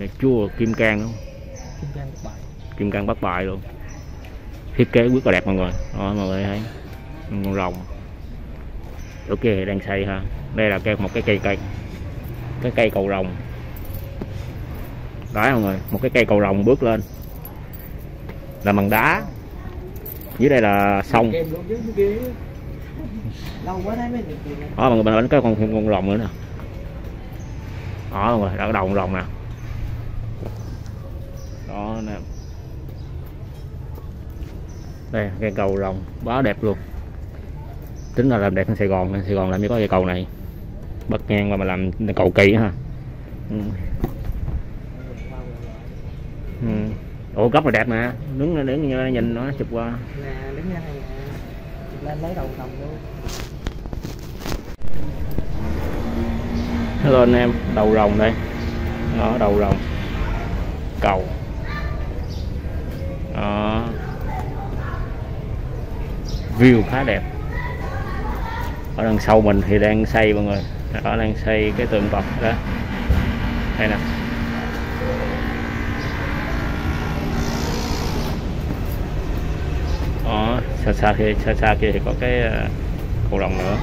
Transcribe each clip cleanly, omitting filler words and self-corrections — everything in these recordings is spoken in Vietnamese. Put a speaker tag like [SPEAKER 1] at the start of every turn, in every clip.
[SPEAKER 1] là chua kim cang luôn, kim cang Bắc Bài luôn, thiết kế rất là đẹp mọi người. Đó, mọi người thấy con rồng. Ok, đang xây ha. Đây là một cái cây cầu rồng. Đấy mọi người, một cái cây cầu rồng bước lên là bằng đá, dưới đây là sông. Đó mọi người, mình có con rồng nữa nè. Đó mọi người, đã có đầu con rồng nè. Đó nè, đây cây cầu rồng quá đẹp luôn. Tính là làm đẹp hơn Sài Gòn. Sài Gòn làm như có cây cầu này bắc ngang mà làm cầu kỳ ha. Ủa góc là đẹp mà, đứng nhìn nó chụp qua nè, đứng lên lấy đầu rồng luôn. Hello anh em, đầu rồng đây. Đó, đầu rồng cầu. Đó, view khá đẹp. Ở đằng sau mình thì đang xây mọi người, ở đang xây cái tượng Phật đó. Đây nè. Đó, xa kia thì có cái cầu rồng nữa.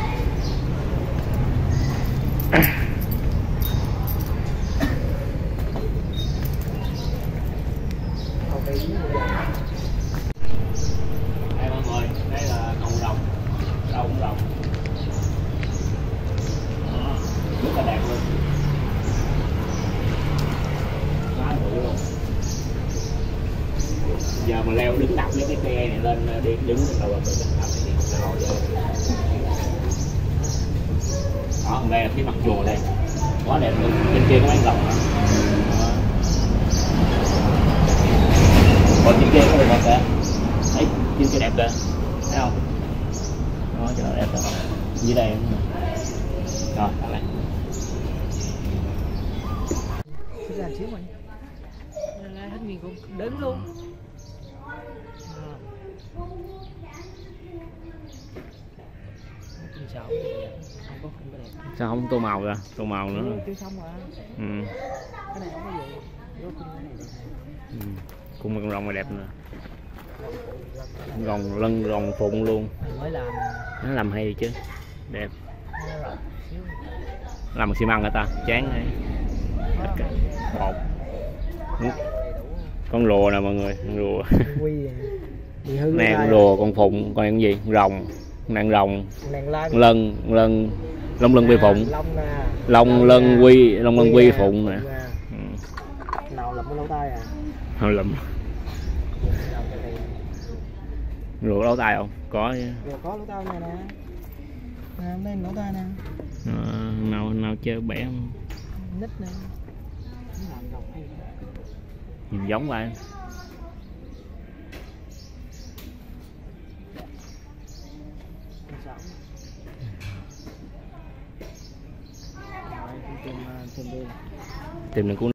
[SPEAKER 1] Đây mọi người, đây là cầu rồng, đầu con rồng. Đó, rất là đẹp luôn. Quá bự luôn. Giờ mà leo đứng đập với cái cây này lên, đi đứng đầu là tự đập thì không leo vô. Đó, đây là cái mặt chùa đây, quá đẹp luôn. Bên kia có bán rồng đó. Còn trên kia có được đẹp kìa, thấy trên kia đẹp kìa, thấy không? Đó, cho nó đẹp rồi. Dưới đây rồi, đặt lại.
[SPEAKER 2] Ra xíu mình hết nguyên cũng đứng luôn.
[SPEAKER 1] Sao không tô màu ra, tô màu nữa.
[SPEAKER 2] Cái này không có gì.
[SPEAKER 1] Cung con rồng này đẹp nữa. Lân rồng phụng luôn.
[SPEAKER 2] Mới làm.
[SPEAKER 1] Nó làm hay chứ. Đẹp. Làm bằng xi măng hả ta? Chán hay. Bột. Con rùa nè mọi người, con rùa. Nè con rùa, con phụng, còn cái gì? Rồng, nàng rồng. Lân long lân quy phụng. Long lân quy phụng nè.
[SPEAKER 2] Nào lụm cái lỗ tai à?
[SPEAKER 1] Không lụm. Rùa lỗ tai không? Có chứ.
[SPEAKER 2] Có lỗ tai này nè. Đây lỗ tai nè.
[SPEAKER 1] Nào chơi bẻ không?
[SPEAKER 2] Nít nè.
[SPEAKER 1] Nhìn giống vậy. Tìm được cuốn